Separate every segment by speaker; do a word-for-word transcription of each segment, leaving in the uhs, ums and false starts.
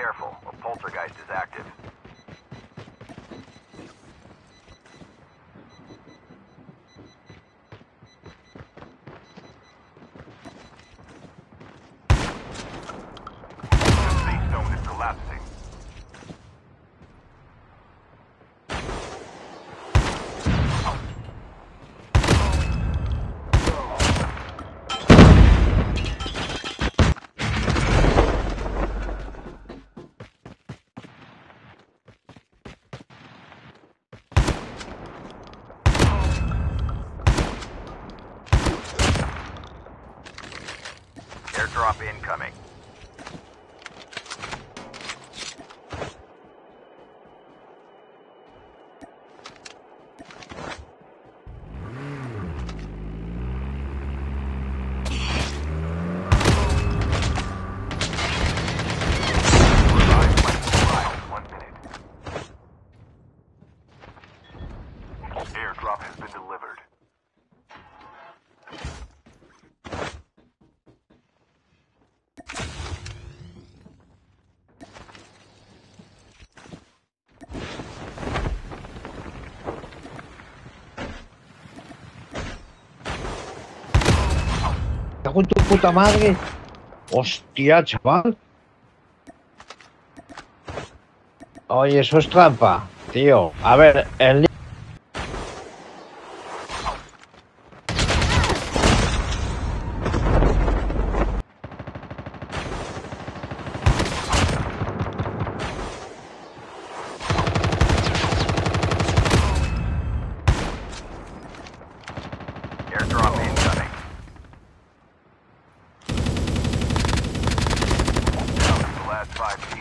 Speaker 1: careful. A poltergeist is active. The safe zone is collapsing. Airdrop incoming. One minute. Airdrop has been delivered.
Speaker 2: Cago en tu puta madre. Hostia, chaval. Oye, eso es trampa, tío. A ver, el...
Speaker 1: Airdrop incoming. Down to the last five teams.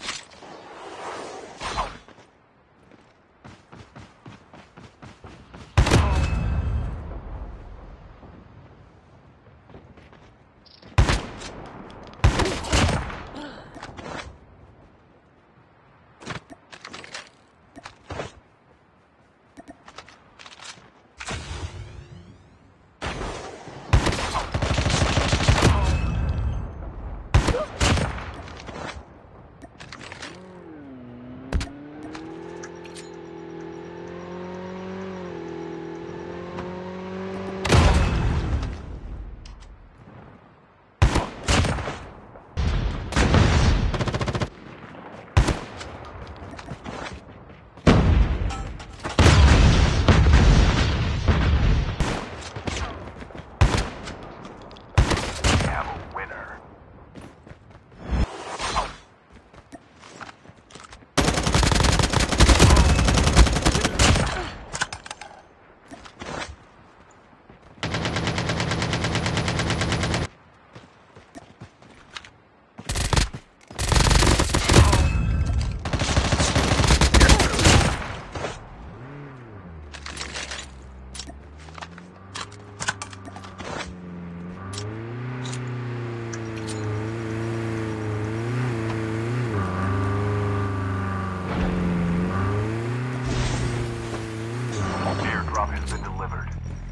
Speaker 1: Airdrop has been delivered.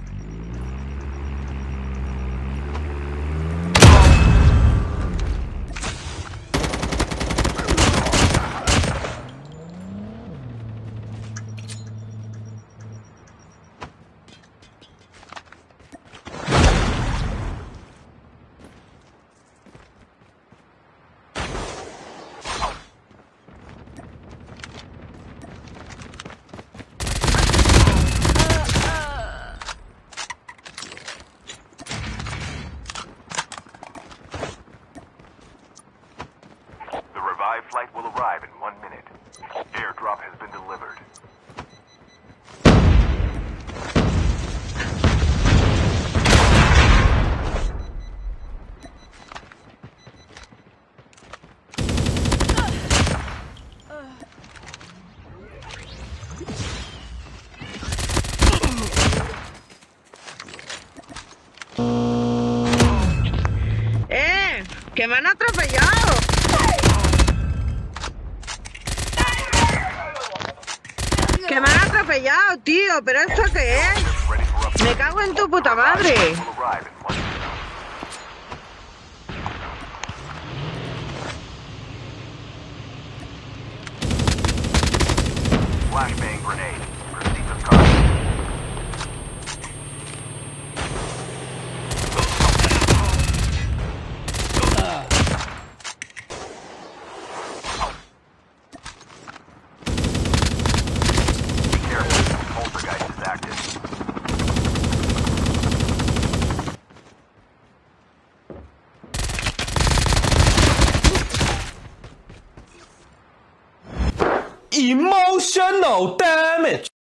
Speaker 1: Flight will arrive in one minute. Airdrop has been delivered.
Speaker 3: ¡Eh! ¡Que me han atropellado! ¡Que me han atropellado, tío! ¿Pero esto qué es? ¡Me cago en tu puta madre!
Speaker 4: Emotional damage.